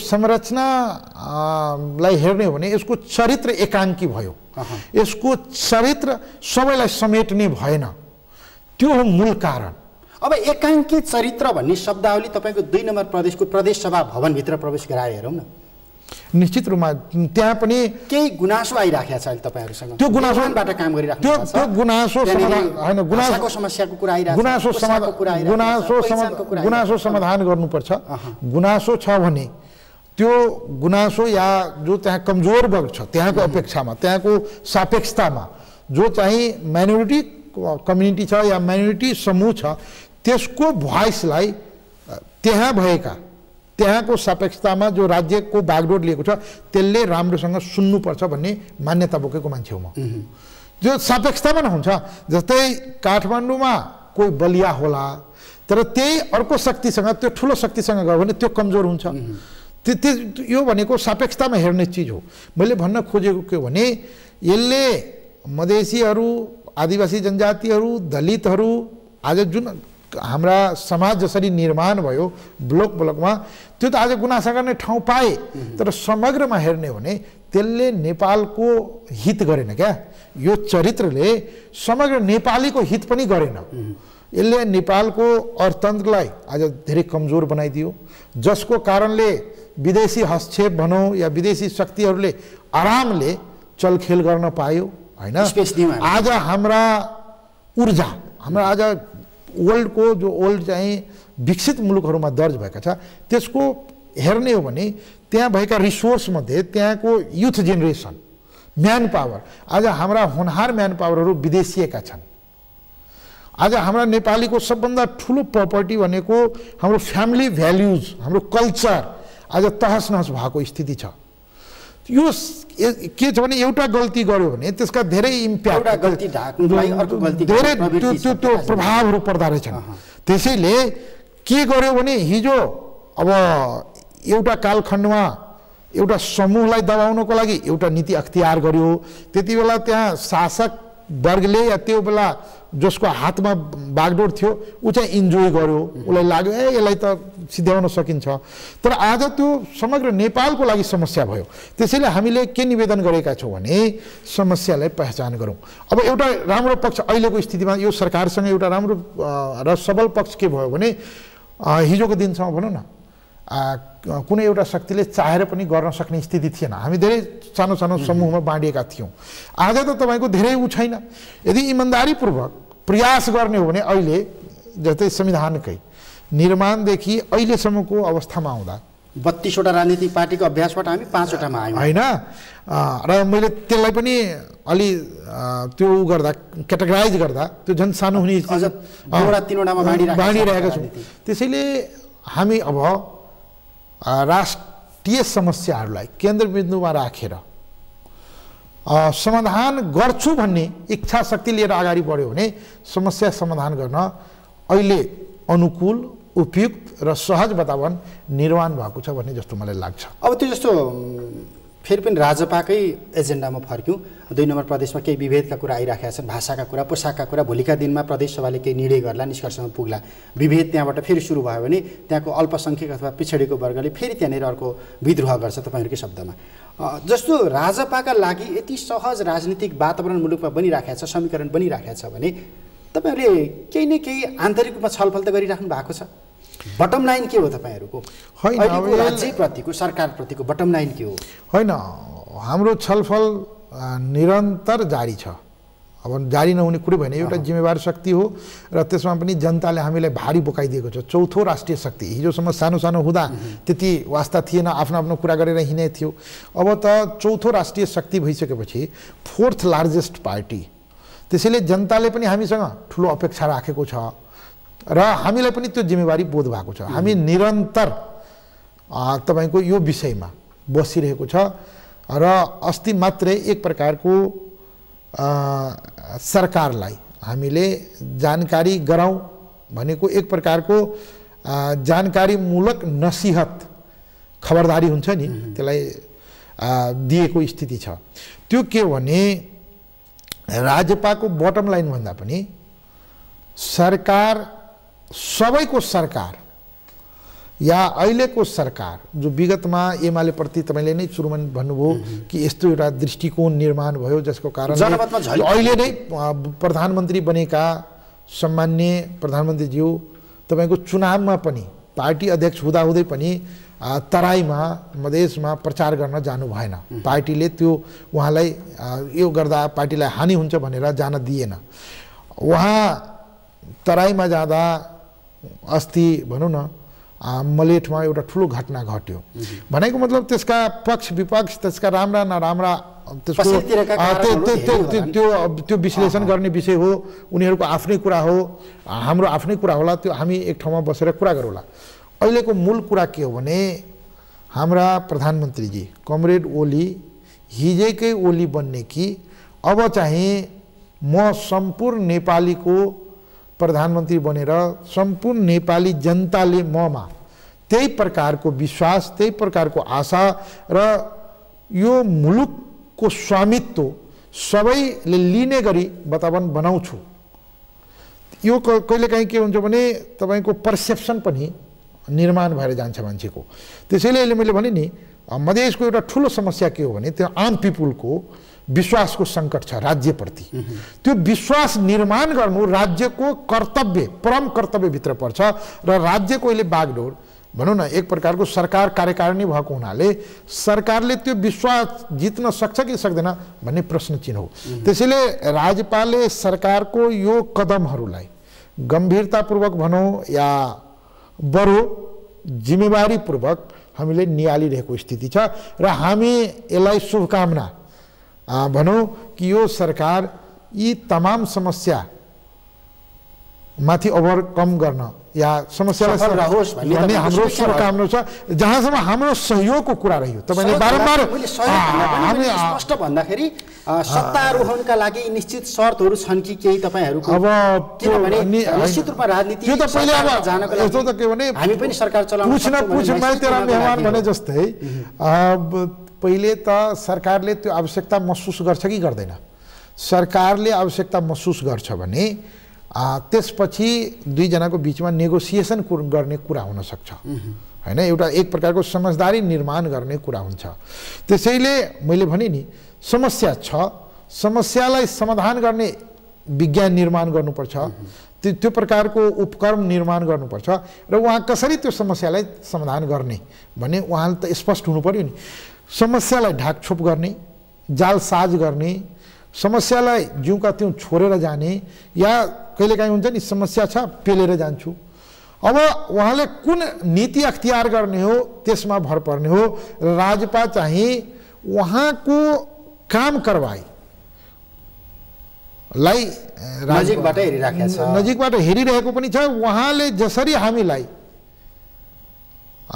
संरचनालाई हेर्ने हो भने यसको चरित्र एकाङ्की भयो, यसको चरित्र सबैलाई समेट्ने भएन, त्यो हो मूल कारण। अब एकाङ्की चरित्र भन्ने शब्दावली तपाईँको दुई नम्बर प्रदेशको प्रदेश सभा भवनभित्र प्रवेश गराए हेरौँ न। निश्चित रूपमा त्यहाँ पनि केही गुनासो आइराखेको छ अहिले तपाईँहरूसँग, त्यो गुनासोबाट काम गरिराख्नु त्यो त्यो गुनासो समाधान होइन, गुनासोको समस्याको कुरा आइरहेको गुनासो समाधान गुनासो गुनासो समाधान गर्नुपर्छ। गुनासो छ भने त्यो गुनासो या जो त्यहाँ कमजोर वर्ग छ त्यहाँको अपेक्षामा त्यहाँको सापेक्षतामा जो चाहिँ माइनोरिटी कम्युनिटी छ या माइनोरिटी समूह छ त्यसको भोइसलाई त्यहाँ भएका त्यहाँको सापेक्षतामा जो राज्यको बागडोर लिएको छ त्यसले राम्रोसँग सुन्नुपर्छ भन्ने मान्यता बोकेको मान्छे हो म। जो सापेक्षतामा हुन्छ, जस्तै काठमाडौँमा कोही बलिया होला तर त्यही अर्को शक्तिसँग त्यो ठुलो शक्तिसँग गयो भने त्यो कमजोर हुन्छ। त्यो यो भनेको सापेक्षतामा हेर्ने चिज हो। मैले भन्न खोजेको के हो भने यसले मधेसीहरू, आदिवासी जनजातिहरू, दलितहरू आज जुन हाम्रा समाज जसरी निर्माण भयो ब्लक ब्लकमा त्यो त आज गुनासा गर्ने ठाउँ पाए, तर समग्रमा हेर्ने हो भने त्यसले नेपालको हित गरेन क्या। यो चरित्रले समग्र नेपालीको हित पनि गरेन। यसले नेपालको अर्थतन्त्रलाई आज धेरै कमजोर बनाइदियो, जसको कारणले विदेशी हस्तक्षेप भनौँ या विदेशी शक्तिहरूले आरामले चलखेल गर्न पायो होइन। आज हाम्रा ऊर्जा हाम्रा आज वर्ल्डको जो वर्ल्ड चाहिँ विकसित मुलुकहरूमा दर्ज भएका छ त्यसको हेर्ने हो भने त्यहाँ भएका रिसोर्समध्ये त्यहाँको युथ जेनेरेसन, म्यान पावर, आज हाम्रा होनहार म्यान पावरहरू विदेशिएका छन्। आज हाम्रा नेपालीको सबभन्दा ठुलो प्रपर्टी भनेको हाम्रो फ्यामिली भ्याल्युज, हाम्रो कल्चर आज तहस नहस भएको स्थिति छ। यो के छ भने एउटा गल्ती गर्यो भने त्यसका धेरै इम्प्याक्ट धेरै त्यो त्यो प्रभावहरू पर्दा रहेछन्। त्यसैले के गर्यो भने हिजो अब एउटा कालखण्डमा एउटा समूहलाई दबाउनको लागि एउटा नीति अख्तियार गर्यो। त्यति बेला त्यहाँ शासक वर्गले या त्यो बेला जसको हातमा बागडोर थियो ऊ चाहिँ इन्जोय गर्यो, उसलाई लाग्यो ए यसलाई त सिध्याउन सकिन्छ। तर आज त्यो समग्र नेपालको लागि समस्या भयो। त्यसैले हामीले के निवेदन गरेका छौँ भने समस्यालाई पहिचान गरौँ। अब एउटा राम्रो पक्ष अहिलेको स्थितिमा यो सरकारसँग एउटा राम्रो र सबल पक्ष के भयो भने हिजोको दिनसम्म भनौँ न कुनै एउटा शक्तिले चाहेर पनि गर्न सक्ने स्थिति थिएन। हामी धेरै सानो सानो समूहमा बाँडिएका थियौँ। आज त तपाईँको धेरै ऊ छैन। यदि इमान्दारीपूर्वक प्रयास गर्ने हो भने अहिले जस्तै संविधानकै निर्माणदेखि अहिलेसम्मको अवस्थामा आउँदा बत्तीसवटा राजनीतिक पार्टीको अभ्यासबाट हामी पाँचवटामा आयौँ होइन। र मैले त्यसलाई पनि अलि त्यो उ गर्दा क्याटेगराइज गर्दा त्यो झन् सानो हुने बाँडिरहेका छौँ। त्यसैले हामी अब राष्ट्रिय समस्याहरूलाई केन्द्रबिन्दुमा राखेर समाधान गर्छु भन्ने इच्छा शक्ति लिएर अगाडि बढ्यो भने समस्या समाधान गर्न अहिले अनुकूल उपयुक्त र सहज वातावरण निर्माण भएको छ भन्ने जस्तो मलाई लाग्छ। अब त्यो जस्तो फेरि पनि राजपाकै एजेन्डामा फर्क्यौँ। दुई नम्बर प्रदेशमा केही विभेदका कुरा आइराखेका छन्, भाषाका कुरा, पोसाकका कुरा। भोलिका दिनमा प्रदेशसभाले केही निर्णय गर्ला, निष्कर्षमा पुग्ला, विभेद त्यहाँबाट फेरि सुरु भयो भने त्यहाँको अल्पसङ्ख्यक अथवा पिछडिएको वर्गले फेरि त्यहाँनिर अर्को विद्रोह गर्छ तपाईँहरूकै शब्दमा। जस्तो राजपाका लागि यति सहज राजनीतिक वातावरण मुलुकमा बनिराखेको छ, समीकरण बनिराखेको छ भने तपाईँहरूले केही न केही आन्तरिक रूपमा छलफल त गरिराख्नु भएको छ। बटम लाइन के हो तपाईँहरूको? होइन, राज्यप्रतिको सरकारप्रतिको बटम लाइन के हो? होइन, हाम्रो छलफल निरन्तर जारी छ। अब जारी नहुने कुरो भने एउटा जिम्मेवार शक्ति हो र त्यसमा पनि जनताले हामीलाई भारी बोकाइदिएको छ। चौथो राष्ट्रिय शक्ति, हिजोसम्म सानो सानो हुँदा त्यति वास्ता थिएन, आफ्नो आफ्नो कुरा गरेर हिँडे थियो। अब त चौथो राष्ट्रिय शक्ति भइसकेपछि फोर्थ लार्जेस्ट पार्टी, त्यसैले जनताले पनि हामीसँग ठुलो अपेक्षा राखेको छ र हामीलाई पनि त्यो जिम्मेवारी बोध भएको छ। हामी निरन्तर तपाईँको यो विषयमा बसिरहेको छ र अस्ति मात्रै एक प्रकारको सरकारलाई हामीले जानकारी गराउँ भनेको एक प्रकारको जानकारीमूलक नसिहत खबरदारी हुन्छ नि, त्यसलाई दिएको स्थिति छ। त्यो के भने राजपाको बटम लाइन भन्दा पनि सरकार, सबैको सरकार या अहिलेको सरकार जो विगतमा एमाले प्रति तपाईँले नै सुरुमा भन्नुभयो कि यस्तो एउटा दृष्टिकोण निर्माण भयो जसको कारण अहिले नै प्रधानमन्त्री बनेका सम्माननीय प्रधानमन्त्रीज्यू तपाईँको चुनावमा पनि पार्टी अध्यक्ष हुँदाहुँदै पनि तराईमा मधेसमा प्रचार गर्न जानु भएन। पार्टीले त्यो उहाँलाई यो गर्दा पार्टीलाई हानि हुन्छ भनेर जान दिएन। उहाँ तराईमा जाँदा अस्ति भनौँ न मलेठमा एउटा ठुलो घटना घट्यो। भनेको मतलब त्यसका पक्ष विपक्ष, त्यसका राम्रा नराम्रा, त्यसको त्यो त्यो विश्लेषण गर्ने विषय हो, उनीहरूको आफ्नै कुरा हो, हाम्रो आफ्नै कुरा होला। त्यो हामी एक ठाउँमा बसेर कुरा गरौँला। अहिलेको मूल कुरा के हो भने हाम्रा प्रधानमन्त्रीजी कमरेड ओली हिजैकै ओली बन्ने कि अब चाहिँ म सम्पूर्ण नेपालीको प्रधानमन्त्री बनेर सम्पूर्ण नेपाली जनताले ममा त्यही प्रकारको विश्वास, त्यही प्रकारको आशा र यो मुलुकको स्वामित्व सबैले लिने गरी वातावरण बनाउँछु। यो कहिलेकाहीँ के हुन्छ भने तपाईँको पर्सेप्सन पनि निर्माण भएर जान्छ मान्छेको। त्यसैले अहिले मैले भने नि मधेसको एउटा ठुलो समस्या के हो भने त्यो आम पिपुलको विश्वासको सङ्कट छ राज्यप्रति। त्यो विश्वास निर्माण गर्नु राज्यको कर्तव्य, परम कर्तव्यभित्र पर्छ र राज्यको अहिले बागडोर भनौँ न एक प्रकारको सरकार कार्यकारिणी भएको हुनाले सरकारले त्यो विश्वास जित्न सक्छ कि सक्दैन भन्ने प्रश्न चिन्ह हो। त्यसैले राज्यपालले सरकारको यो कदमहरूलाई गम्भीरतापूर्वक भनौँ या बरु जिम्मेवारीपूर्वक हामीले निहालिरहेको स्थिति छ र हामी यसलाई शुभकामना भनौँ कि यो सरकार यी तमाम समस्या माथि ओभरकम गर्न या समस्यालाई सफल रहोस् भन्ने हाम्रो शुभकामना छ। जहाँसम्म हाम्रो सहयोगको कुरा रह्यो, तपाईँले बारम्बार हामी स्पष्ट भन्दाखेरि सत्तारोहणका लागि निश्चित शर्तहरू छन् कि केही तपाईँहरूको? अब किनभने निश्चित रूपमा राजनीति त्यो त पहिले अब यस्तो त के भने हामी पनि सरकार चलाउन पुछ्न पुछ्न तेरा मेहमान भने जस्तै पहिले त सरकारले त्यो आवश्यकता महसुस गर्छ कि गर्दैन? सरकारले आवश्यकता महसुस गर्छ भने त्यसपछि दुईजनाको बिचमा नेगोसिएसन गर्ने कुरा हुन सक्छ हैन, एउटा एक प्रकारको समझदारी निर्माण गर्ने कुरा हुन्छ। त्यसैले मैले भने नि समस्या छ, समस्यालाई समाधान गर्ने विज्ञान निर्माण गर्नुपर्छ, त्यो त्यो प्रकारको उपक्रम निर्माण गर्नुपर्छ र उहाँ कसरी त्यो समस्यालाई समाधान गर्ने भन्ने उहाँले त स्पष्ट हुनु पर्यो नि। समस्यालाई ढाकछोप गर्ने, जालसाज गर्ने, समस्यालाई जिउका त्यौँ छोडेर जाने या कहिलेकाहीँ हुन्छ नि समस्या छ पेलेर जान्छु। अब उहाँले कुन नीति अख्तियार गर्ने हो त्यसमा भर पर्ने हो। राजपा चाहिँ उहाँको काम कारबाहीलाई नजिकबाट हेरिराखेको छ, नजिकबाट हेरिरहेको पनि छ। उहाँले जसरी हामीलाई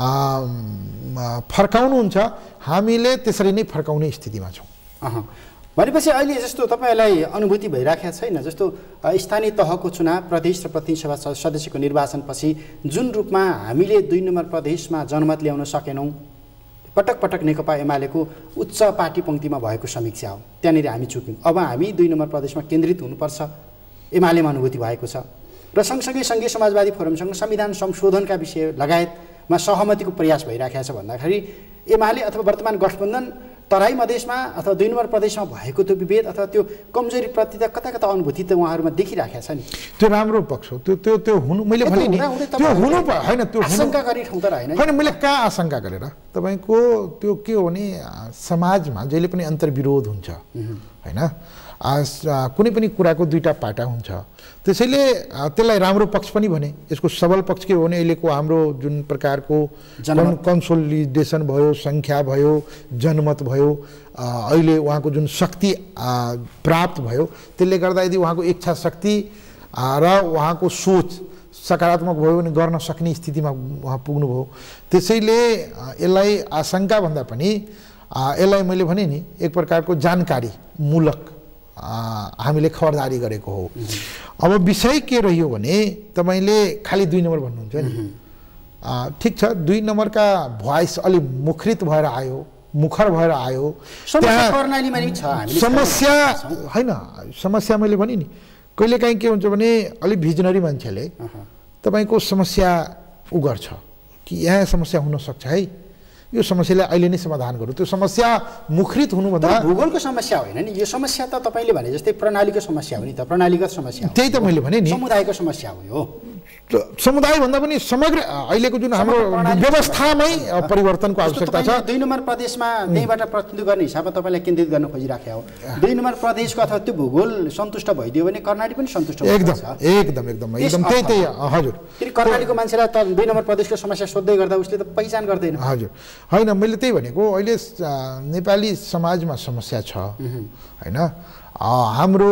फर्काउनुहुन्छ हामीले त्यसरी नै फर्काउने स्थितिमा छौँ। भनेपछि अहिले जस्तो तपाईँलाई अनुभूति भइराखेको छैन जस्तो स्थानीय तहको चुनाव प्रदेश र प्रतिनिधि सभा सदस्यको निर्वाचनपछि जुन रूपमा हामीले दुई नम्बर प्रदेशमा जनमत ल्याउन सकेनौँ, पटक पटक नेकपा एमालेको उच्च पार्टी पङ्क्तिमा भएको समीक्षा हो, त्यहाँनिर हामी चुक्यौँ। अब हामी दुई नम्बर प्रदेशमा केन्द्रित हुनुपर्छ, एमालेमा अनुभूति भएको छ र सँगसँगै सङ्घीय समाजवादी फोरमसँग संविधान संशोधनका विषय लगायतमा सहमतिको प्रयास भइराखेको छ भन्दाखेरि एमाले अथवा वर्तमान गठबन्धन तराई मधेसमा अथवा दुई नम्बर प्रदेशमा भएको त्यो विभेद अथवा त्यो कमजोरीप्रति त कता कता अनुभूति त उहाँहरूमा देखिराखेको छ नि। त्यो राम्रो पक्ष हो, त्यो त्यो त्यो हुनु मैले भने नि त्यो हुनु होइन, त्यो आशंका गर्ने ठाउँ त होइन होइन। मैले कहाँ आशंका गरेर तपाईँको त्यो के हो भने समाजमा जहिले पनि अन्तर्विरोध हुन्छ होइन, कुनै पनि कुराको दुईटा पाटा हुन्छ, त्यसैले त्यसलाई राम्रो पक्ष पनि भने। यसको सबल पक्ष के हो भने अहिलेको हाम्रो जुन प्रकारको कन्सोलिडेसन भयो, सङ्ख्या भयो, जनमत भयो, अहिले उहाँको जुन शक्ति प्राप्त भयो, त्यसले गर्दा यदि उहाँको इच्छा शक्ति र उहाँको सोच सकारात्मक भयो भने गर्न सक्ने स्थितिमा उहाँ पुग्नुभयो। त्यसैले यसलाई आशंका भन्दा पनि यसलाई मैले भने नि एक प्रकारको जानकारी मूलक हामीले खबरदारी गरेको हो। अब विषय के रह्यो भने तपाईँले खालि दुई नम्बर भन्नुहुन्छ नि, ठिक छ, दुई नम्बरका भोइस अलि मुखरित भएर आयो, मुखर भएर आयो, समस्या होइन। समस्या मैले भने नि कहिलेकाहीँ के हुन्छ भने अलिक भिजनरी मान्छेले तपाईँको समस्या उ गर्छ कि यहाँ समस्या हुनसक्छ है, यो समस्यालाई अहिले नै समाधान गरौँ। त्यो समस्या मुखरित हुनुभन्दा भूगोलको समस्या होइन नि, यो समस्या त तपाईँले भने जस्तै प्रणालीको समस्या हो नि त, प्रणालीगत समस्या हो। त्यही त मैले भने नि समुदायको समस्या हो यो। समुदाय भन्दा पनि समग्र अहिलेको जुन हाम्रो व्यवस्थामै परिवर्तनको आवश्यकता छ। दुई नम्बर प्रदेशमा त्यहीँबाट प्रतिनिधित्व गर्ने हिसाबमा तपाईँलाई केन्द्रित गर्न खोजिराखेको हो। दुई नम्बर प्रदेशको अथवा त्यो भूगोल सन्तुष्ट भइदियो भने कर्णाली पनि सन्तुष्ट हुन्छ। एकदम एकदम एकदम एकदम त्यही त्यही हजुर। फेरि कर्णालीको मान्छेलाई त दुई नम्बर प्रदेशको समस्या सोध्दै गर्दा उसले त पहिचान गर्दैन। हजुर होइन, मैले त्यही भनेको अहिले नेपाली समाजमा समस्या छ होइन, हाम्रो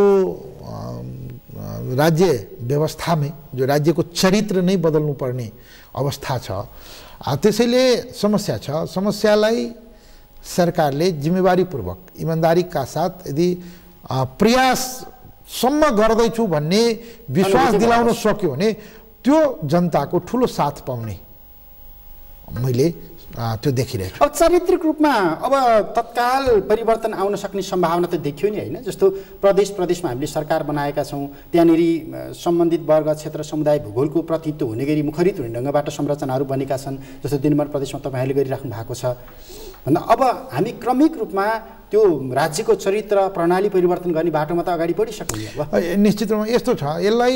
राज्य व्यवस्थामै जो राज्यको चरित्र नै बदल्नु पर्ने अवस्था छ, त्यसैले समस्या छ। समस्यालाई सरकारले जिम्मेवारीपूर्वक इमान्दारीका साथ यदि प्रयाससम्म गर्दैछु भन्ने विश्वास दिलाउन सक्यो भने त्यो जनताको ठुलो साथ पाउने मैले त्यो देखिरहेको। अब चारित्रिक रूपमा अब तत्काल परिवर्तन आउन सक्ने सम्भावना त देखियो नि होइन। जस्तो प्रदेश प्रदेशमा हामीले सरकार बनाएका छौँ, त्यहाँनिर सम्बन्धित वर्ग क्षेत्र समुदाय भूगोलको प्रतिनिधित्व हुने गरी मुखरित हुने ढङ्गबाट संरचनाहरू बनेका छन्, जस्तो दुई नम्बर प्रदेशमा तपाईँहरूले गरिराख्नु भएको छ भन्दा अब हामी क्रमिक रूपमा त्यो राज्यको चरित्र प्रणाली परिवर्तन गर्ने बाटोमा त अगाडि बढिसक्यौँ। निश्चित रूपमा यस्तो छ, यसलाई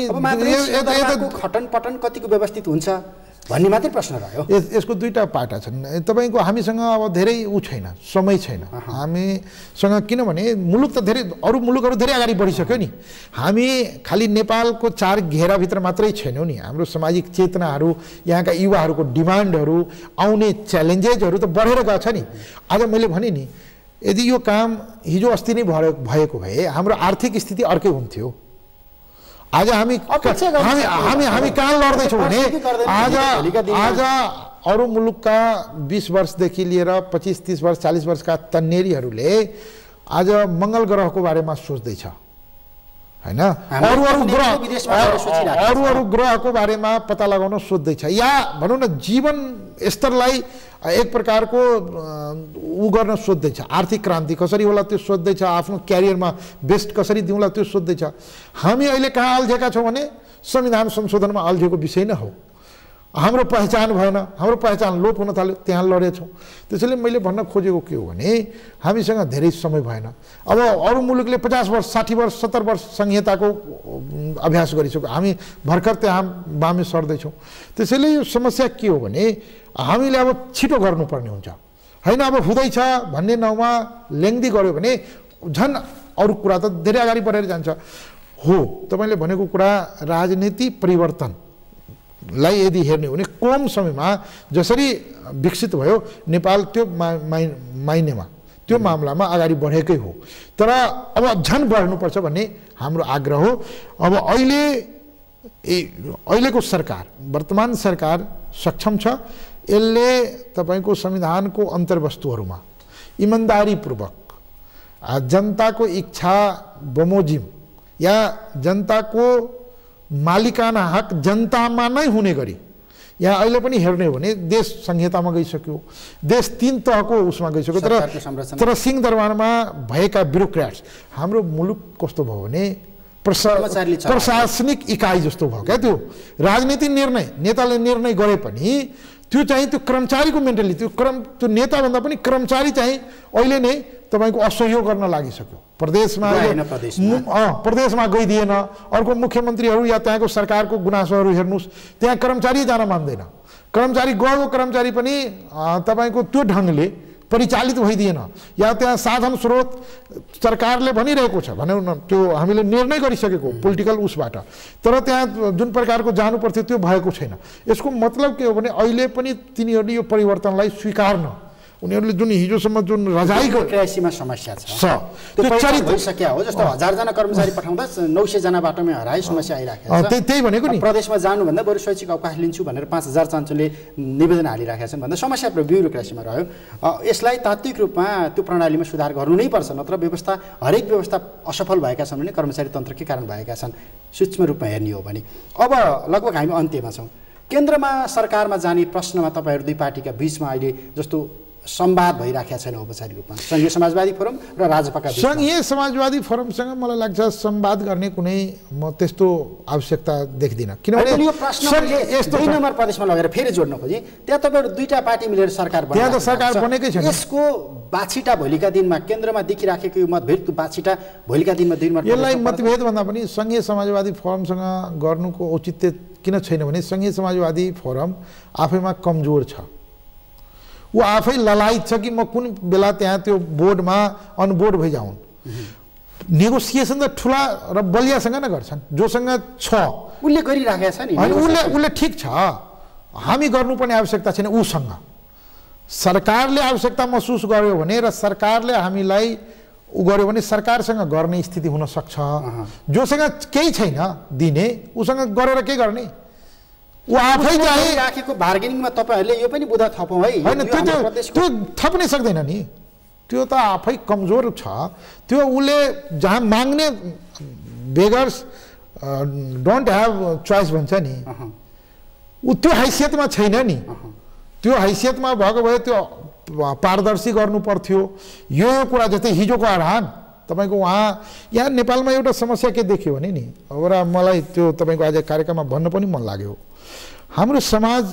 खटन पटन कतिको व्यवस्थित हुन्छ भन्ने मात्रै प्रश्न रह्यो। यसको दुईटा पाटा छन्। तपाईँको हामीसँग अब धेरै ऊ छैन, समय छैन हामीसँग, किनभने मुलुक त धेरै अरू मुलुकहरू धेरै अगाडि बढिसक्यो नि। हामी खालि नेपालको चार घेराभित्र मात्रै छैनौँ नि, हाम्रो सामाजिक चेतनाहरू, यहाँका युवाहरूको डिमान्डहरू, आउने च्यालेन्जेसहरू त बढेर गएको छ नि। आज मैले भने नि यदि यो काम हिजो अस्ति नै भएको भए हाम्रो आर्थिक स्थिति अर्कै हुन्थ्यो। आज हामी हामी हामी हामी कहाँ लड्दैछौँ भने आज आज अरू मुलुकका बीस वर्षदेखि लिएर पच्चिस तीस वर्ष चालीस वर्षका तन्नेरीहरूले आज मङ्गल ग्रहको बारेमा सोच्दैछ होइन, अरू अरू ग्रह अरू अरू ग्रहको बारेमा पत्ता लगाउन सोच्दैछ, या भनौँ न जीवन स्तरलाई एक प्रकारको उ गर्न सोच्दैछ। आर्थिक क्रान्ति कसरी होला त्यो सोच्दैछ, आफ्नो क्यारियरमा बेस्ट कसरी दिउँला त्यो सोच्दैछ। हामी अहिले कहाँ अल्झेका छौँ भने संविधान संशोधनमा अल्झेको विषय नै हो। हाम्रो पहिचान भएन, हाम्रो पहिचान लोप हुन थाल्यो, त्यहाँ लडेछौँ। त्यसैले मैले भन्न खोजेको के हो भने हामीसँग धेरै समय भएन। अब अरू मुलुकले पचास वर्ष साठी वर्ष सत्तर वर्ष संहिताको अभ्यास गरिसक्यो, हामी भर्खर त्यहाँ बामे सर्दैछौँ। त्यसैले यो समस्या के हो भने हामीले अब छिटो गर्नुपर्ने हुन्छ होइन। अब हुँदैछ भन्ने नाउँमा लेङ्दी गऱ्यो भने झन् अरू कुरा त धेरै अगाडि बढेर जान्छ। हो, तपाईँले भनेको कुरा राजनीति परिवर्तनलाई यदि हेर्ने हो भने कम समयमा जसरी विकसित भयो नेपाल त्यो मा माइनेमा त्यो मामलामा अगाडि बढेकै हो, तर अब झन् बढ्नुपर्छ भन्ने हाम्रो आग्रह हो। अब अहिले अहिलेको सरकार, वर्तमान सरकार सक्षम छ, यसले तपाईँको संविधानको अन्तर्वस्तुहरूमा इमान्दारीपूर्वक जनताको इच्छा बमोजिम या जनताको मालिकाना हक जनतामा नै हुने गरी यहाँ अहिले पनि हेर्ने हो भने देश संहितामा गइसक्यो, देश तीन तहको उसमा गइसक्यो। तर तर सिंहदरबारमा भएका ब्युरोक्र्याट्स हाम्रो मुलुक कस्तो भयो भने प्रशासनिक इकाइ जस्तो भयो क्या। त्यो राजनीतिक निर्णय नेताले निर्णय गरे पनि त्यो चाहिँ त्यो कर्मचारीको मेन्टालिटी, त्यो कर्म त्यो नेताभन्दा पनि कर्मचारी चाहिँ अहिले नै तपाईको असहयोग गर्न लागिसक्यो। प्रदेशमा प्रदेशमा गइदिएन, अर्को मुख्यमन्त्रीहरू या त्यहाँको सरकारको गुनासोहरू हेर्नुहोस्, त्यहाँ कर्मचारी जान मान्दैन। कर्मचारी गएको कर्मचारी पनि तपाईको त्यो ढङ्गले परिचालित भइदिएन, या त्यहाँ साधन स्रोत सरकारले भनिरहेको छ भनौँ न, त्यो हामीले निर्णय गरिसकेको पोलिटिकल उसबाट, तर त्यहाँ जुन प्रकारको जानु पर्थ्यो त्यो भएको छैन। यसको मतलब के हो भने अहिले पनि तिनीहरूले यो परिवर्तनलाई स्वीकार्न, उनीहरूले जुन हिजोसम्म जुन रजाइको क्राइसिसमा समस्या छ त्यो चरित भइसक्यो हो। जस्तो हजार जना कर्मचारी पठाउँदा नौ सय जना बाटोमै हराए समस्या आइराखेको छ। त्यही त्यही भनेको नि, प्रदेशमा जानुभन्दा बरु शैक्षिक अवकाश लिन्छु भनेर पाँच हजार चान्चुले निवेदन हालिराखेका छन् भन्दा समस्या ब्युरोक्रेसीमा रह्यो। यसलाई तात्विक रूपमा त्यो प्रणालीमा सुधार गर्नु नै पर्छ, नत्र व्यवस्था हरेक व्यवस्था असफल भएका छन् भने कर्मचारी तन्त्र के कारण भएका छन् सूक्ष्म रूपमा हेर्ने हो भने। अब लगभग हामी अन्त्यमा छौँ। केन्द्रमा सरकारमा जाने प्रश्नमा तपाईँहरू दुई पार्टीका बिचमा अहिले जस्तो संवाद भइराखेको छैन औपचारिक रूपमा सङ्घीय समाजवादी फोरम र राजपाका बिचमा? सङ्घीय समाजवादी फोरमसँग मलाई लाग्छ संवाद गर्ने कुनै म त्यस्तो आवश्यकता देख्दिनँ, किनभने यो प्रश्न यस्तो दुई नम्बर प्रदेशमा लगेर फेरि जोड्न खोजेँ। त्यहाँ तपाईँहरू दुईटा पार्टी मिलेर सरकार बनाएको, त्यहाँ त सरकार बनेकै छैन। यसको बाछिटा भोलिका दिनमा केन्द्रमा देखिराखेको यो मतभेद बाछिटा भोलिका दिनमा दुई नम्बर यसलाई मतभेद भन्दा पनि सङ्घीय समाजवादी फोरमसँग गर्नुको औचित्य किन छैन भने सङ्घीय समाजवादी फोरम आफैमा कमजोर छ। ऊ आफै ललायत छ कि म कुन बेला त्यहाँ त्यो बोर्डमा अनबोर्ड भइजाउन्। नेगोसिएसन त ठुला र बलियासँग नै गर्छन्, जोसँग छ उसले गरिराखेको छ नि। उसले उसले ठिक छ, हामी गर्नुपर्ने आवश्यकता छैन उसँग। सरकारले आवश्यकता महसुस गर्यो भने र सरकारले हामीलाई उ गर्यो भने सरकारसँग गर्ने स्थिति हुन सक्छ। जोसँग केही छैन दिने उसँग गरेर के गर्ने? ऊ आफै चाहिँ राखेको बार्गेनिङमा तपाईँहरूले यो पनि बुझा थपौँ है। होइन त्यो त्यो थप्नै सक्दैन नि, त्यो त आफै कमजोर छ। त्यो उसले जहाँ माग्ने बेगर्स डोन्ट ह्याभ चोइस भन्छ नि, ऊ त्यो हैसियतमा छैन नि। त्यो हैसियतमा भएको भए त्यो पारदर्शी गर्नु पर्थ्यो। यो कुरा जस्तै हिजोको आह्वान तपाईँको वहाँ यहाँ नेपालमा एउटा समस्या के देखियो भने नि, अब र मलाई त्यो तपाईँको आज कार्यक्रममा भन्न पनि मन लाग्यो, हाम्रो समाज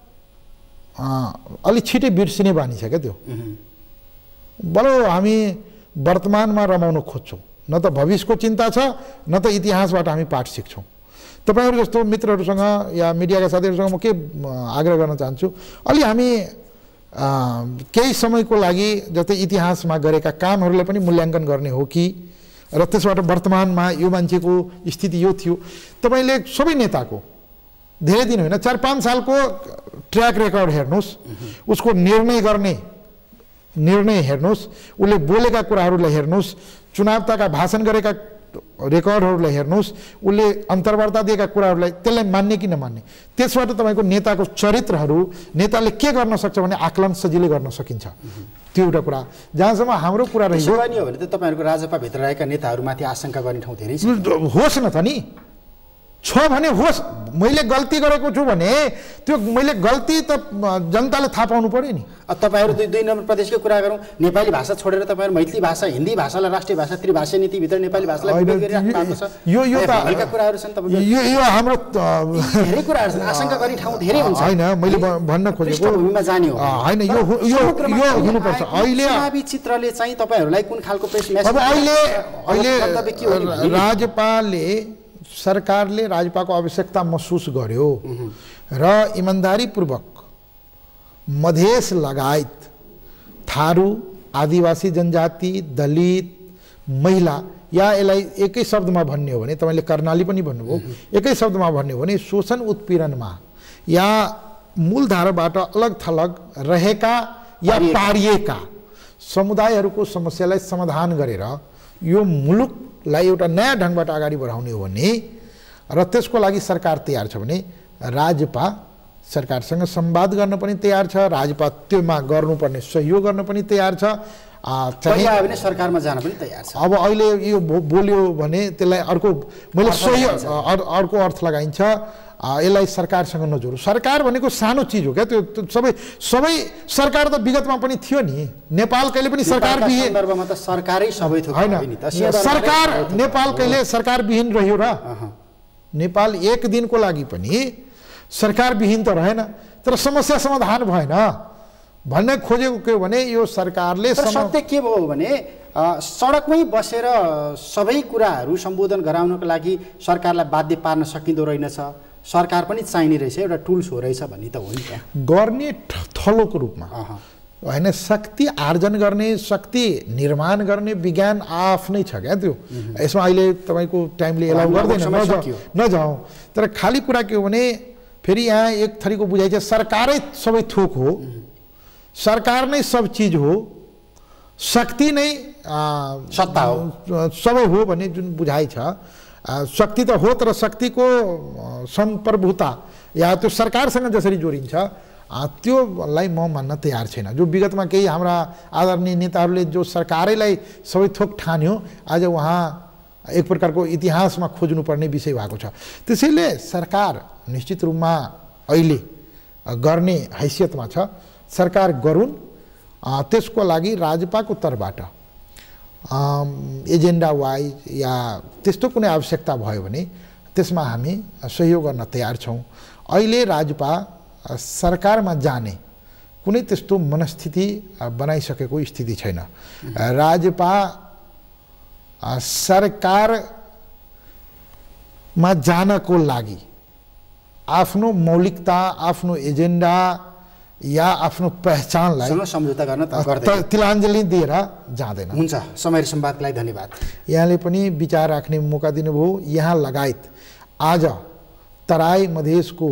अलि छिटै बिर्सिने बानी छ क्या। त्यो बलो हामी वर्तमानमा रमाउन खोज्छौँ, न त भविष्यको चिन्ता छ न त इतिहासबाट हामी पाठ सिक्छौँ। तपाईँहरू जस्तो मित्रहरूसँग या मिडियाका साथीहरूसँग म के आग्रह गर्न चाहन्छु, अलि हामी केही समयको लागि जस्तै इतिहासमा गरेका कामहरूलाई पनि मूल्याङ्कन गर्ने हो कि, र त्यसबाट वर्तमानमा यो मान्छेको स्थिति यो थियो। तपाईँले सबै नेताको धेरै दिन होइन चार पाँच सालको ट्र्याक रेकर्ड हेर्नुहोस्, उसको निर्णय गर्ने निर्णय हेर्नुहोस्, उसले बोलेका कुराहरूलाई हेर्नुहोस्, चुनावताका भाषण गरेका रेकर्डहरूलाई हेर्नुहोस्, उसले अन्तर्वार्ता दिएका कुराहरूलाई त्यसलाई मान्ने कि नमान्ने, त्यसबाट तपाईँको नेताको चरित्रहरू नेताले के गर्न सक्छ भने आकलन सजिलै गर्न सकिन्छ। त्यो एउटा कुरा। जहाँसम्म हाम्रो कुरा रह्यो भने त तपाईँहरूको राजपाभित्र रहेका नेताहरूमाथि आशंका गर्ने ठाउँ धेरै होस् न त नि, छ भने होस्। मैले गल्ती गरेको छु भने त्यो मैले गल्ती त जनताले थाहा पाउनु पर्यो नि। तपाईँहरू दुई दुई नम्बर प्रदेशको कुरा गरौँ, नेपाली भाषा छोडेर तपाईँहरू मैथिली भाषा हिन्दी भाषालाई राष्ट्रिय भाषा त्रिभाषा नीतिभित्र नेपाली भाषालाई यो यो त हल्का कुराहरू छन्। तपाईँको यो यो हाम्रो धेरै कुराहरू छन्, आशंका गर्ने ठाउँ धेरै हुन्छ। होइन मैले भन्न खोजेको भूमिमा जाने हो होइन, यो यो यो हुनुपर्छ। अहिले चुनावी चित्रले चाहिँ तपाईँहरूलाई कुन खालको प्रेस मेसेज? अब अहिले अहिले राजपालले सरकारले राजपाको आवश्यकता महसुस गर्यो र इमान्दारीपूर्वक मधेस लगायत थारू, आदिवासी जनजाति, दलित, महिला, या यसलाई एकै शब्दमा भन्ने हो भने तपाईँले कर्णाली पनि भन्नुभयो, एकै शब्दमा भन्ने हो भने शोषण उत्पीडनमा या मूलधाराबाट अलग थलग रहेका या पारिएका समुदायहरूको समस्यालाई समाधान गरेर यो मुलुकलाई एउटा नयाँ ढङ्गबाट अगाडि बढाउने हो भने र त्यसको लागि सरकार तयार छ भने राजपा सरकारसँग संवाद गर्न पनि तयार छ, राजपा त्योमा गर्नुपर्ने सहयोग गर्न पनि तयार छ। चाहे भने सरकारमा जान पनि तयार छ। अब अहिले यो बोल्यो भने त्यसलाई अर्को मैले सही अर्को अर्थ लगाइन्छ, यसलाई सरकारसँग नजोड्नु। सरकार भनेको सानो चिज हो क्या, त्यो सबै सबै सरकार त विगतमा पनि थियो नि। नेपाल कहिले पनि सरकार विहीन सन्दर्भमा त सरकारै सबै थोक होइन, सरकार नेपाल कहिले सरकार विहीन रह्यो र? नेपाल एक दिनको लागि पनि सरकार विहीन त रहेन, तर समस्या समाधान भएन भन्ने खोजेको के हो भने यो सरकारले सत्य के भयो भने सडकमै बसेर सबै कुराहरू सम्बोधन गराउनको लागि सरकारलाई बाध्य पार्न सकिँदो रहेनछ। सरकार पनि चाहिने रहेछ, एउटा टुल्स हो रहेछ भन्ने त हो नि त। गर्ने थलोको रूपमा होइन, शक्ति आर्जन गर्ने, शक्ति निर्माण गर्ने विज्ञान आफ्नै छ क्या त्यो। यसमा अहिले तपाईँको टाइमले एलाउ गर्दैन नजाउँ, तर खाली कुरा के हो भने फेरि यहाँ एक थरीको बुझाइ छ सरकारै सबै थोक हो, सरकार नै सब चिज हो, शक्ति नै सत्ता हो, सबै हो भन्ने जुन बुझाइ छ। शक्ति त हो तर शक्तिको सम्प्रभुता या त्यो सरकारसँग जसरी जोडिन्छ त्योलाई म मान्न तयार छैन। जो विगतमा केही हाम्रा आदरणीय नेताहरूले जो सरकारैलाई सबै थोक ठान्यो, आज उहाँ एक प्रकारको इतिहासमा खोज्नुपर्ने विषय भएको छ। त्यसैले सरकार निश्चित रूपमा अहिले गर्ने हैसियतमा छ, सरकार गरून्। त्यसको लागि राजपाको तर्फबाट एजेन्डा वाइज या त्यस्तो कुनै आवश्यकता भयो भने त्यसमा हामी सहयोग गर्न तयार छौँ। अहिले राजपा सरकारमा जाने कुनै त्यस्तो मनस्थिति बनाइसकेको स्थिति छैन। राजपा सरकारमा जानको लागि आफ्नो मौलिकता, आफ्नो एजेन्डा या आफ्नो पहिचानलाई सम्झौता गर्न गर्दैन, तिलाञ्जली दिएर जाँदैन। हुन्छ, समय र संवादको लागि धन्यवाद। यहाँले पनि विचार राख्ने मौका दिनुभयो। यहाँ लगायत आज तराई मधेसको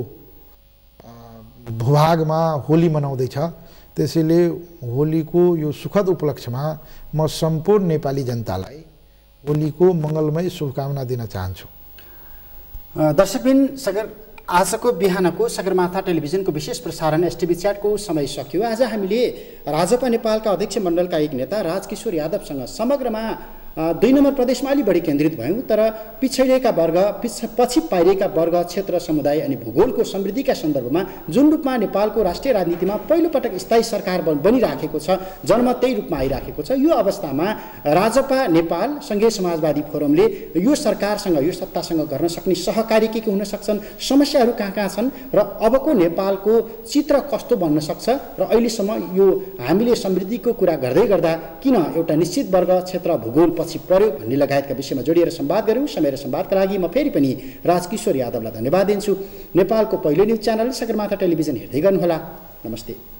भूभागमा होली मनाउँदैछ, त्यसैले होलीको यो सुखद उपलक्ष्यमा म सम्पूर्ण नेपाली जनतालाई होलीको मङ्गलमय शुभकामना दिन चाहन्छु। दर्शकबिन, सगर आजको बिहानको सगरमाथा टेलिभिजनको विशेष प्रसारण एसटिभी च्याटको समय सकियो। आज हामीले राजपा नेपालका अध्यक्ष मण्डलका एक नेता राज किशोर यादवसँग समग्रमा दुई नम्बर प्रदेशमा अलि बढी केन्द्रित भयौँ, तर पिछडिएका वर्ग पिछ पछि पारिएका वर्ग, क्षेत्र, समुदाय अनि भूगोलको समृद्धिका सन्दर्भमा जुन रूपमा नेपालको राष्ट्रिय राजनीतिमा पहिलोपटक स्थायी सरकार बनिराखेको छ, जनमत त्यही रूपमा आइराखेको छ, यो अवस्थामा राजपा नेपाल सङ्घीय समाजवादी फोरमले यो सरकारसँग, यो सत्तासँग गर्न सक्ने सहकारी के के हुन सक्छन्, समस्याहरू कहाँ कहाँ छन् र अबको नेपालको चित्र कस्तो बन्न सक्छ र अहिलेसम्म यो हामीले समृद्धिको कुरा गर्दै गर्दा किन एउटा निश्चित वर्ग, क्षेत्र, भूगोल पछि पर्यो भन्ने लगायतका विषयमा जोडिएर संवाद गऱ्यौँ। समय र संवादका लागि म फेरि पनि राज किशोर यादवलाई धन्यवाद दिन्छु। नेपालको पहिलो न्युज च्यानल सगरमाथा टेलिभिजन हेर्दै गर्नुहोला। नमस्ते।